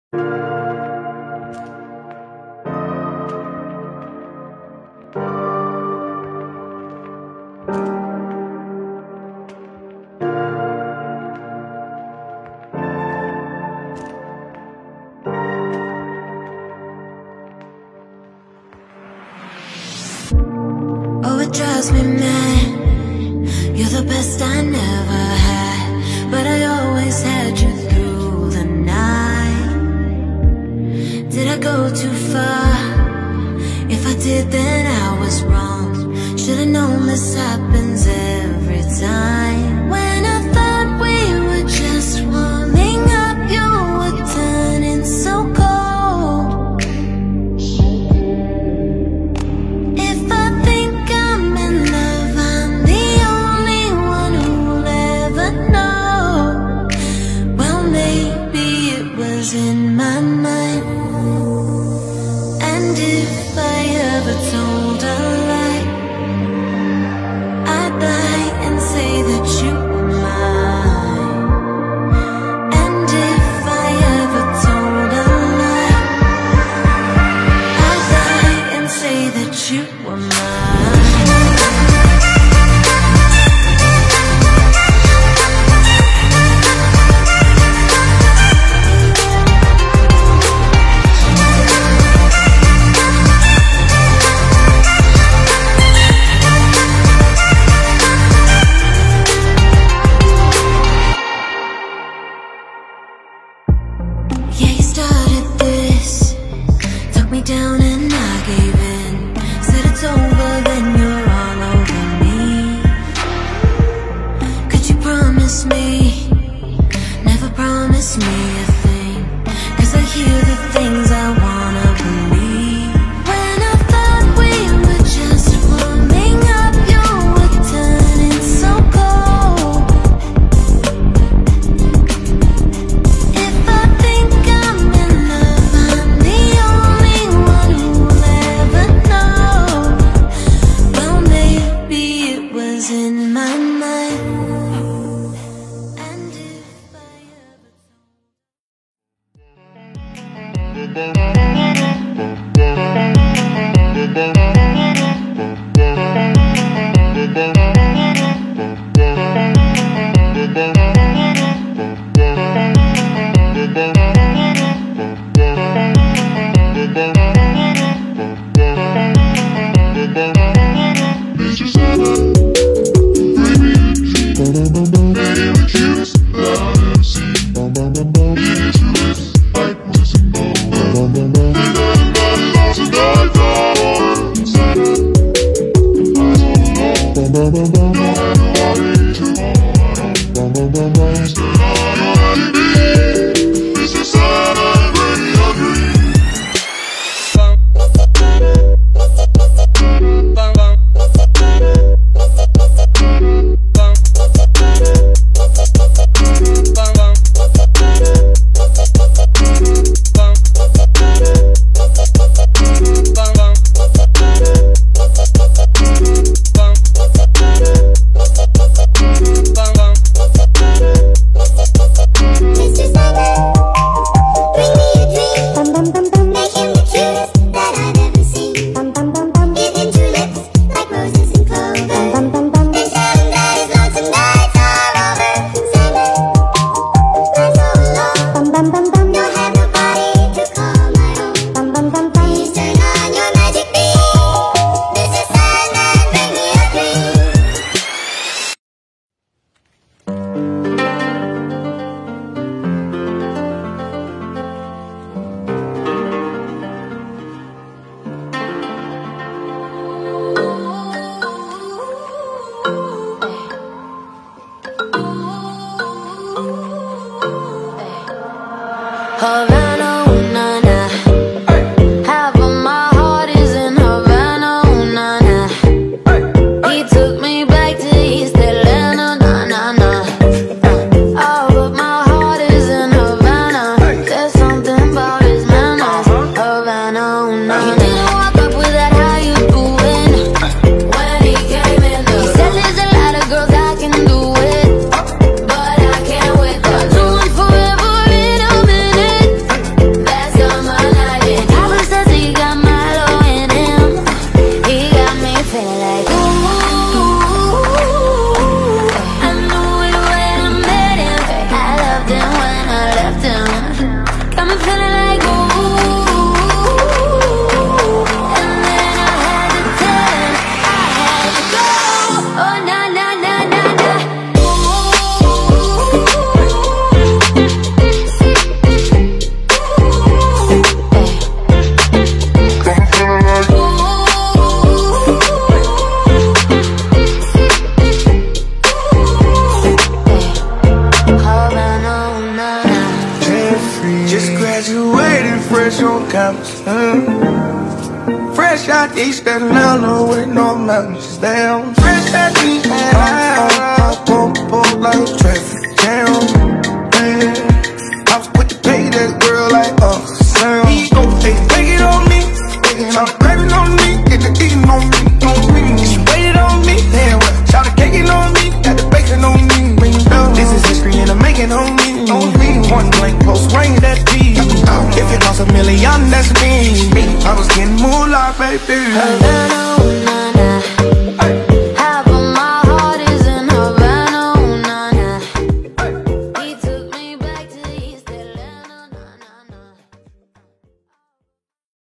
Oh, it drives me mad. You're the best I never had, but I always had you through the night. Did I go too far? If I did, then I was wrong. Should've known this happens every time. When I thought we were just warming up, you were turning so cold. If I think I'm in love, I'm the only one who'll ever know. Well, maybe it was in my mind. And if I ever told a lie, I'd lie and say that you were mine. And if I ever told a lie, I'd lie and say that you were mine. Yeah, you started this, took me down and I gave in. Said it's over, then you're all over me. Could you promise me, never promise me a thing? 'Cause I hear the things I wanna believe. When I thought we were just warming up, you were turning so cold. If I think I'm in love, I'm the only one who'll ever know. Well, maybe it was in my mind. And if I ever Havana, ooh, na, na. Half of my heart is in Havana, ooh, na, na. He took me back to East Atlanta, na, na, na. Oh, but my heart is in Havana. There's something about his manners. Havana, ooh, na, na. He didn't walk up with that how you doing when he came in. He said there's a lot of girls I can do it, but I can't wait. I'll do it forever in a minute. Graduated fresh on campus. Fresh out East Atlanta with no mountains down. Fresh out East Atlanta, pop like traffic jam. I was quick to pay that girl like Sam. He go, hey, take it on me. Shout craving on me, get the eating on me, on me. She waited on me, damn well. Shout the caking on me, got the bacon on me. This is history and I'm making on me, on me. One blank post, ring that beat. If it costs $1 million, that's me. I was getting moolah, baby. Havana all night.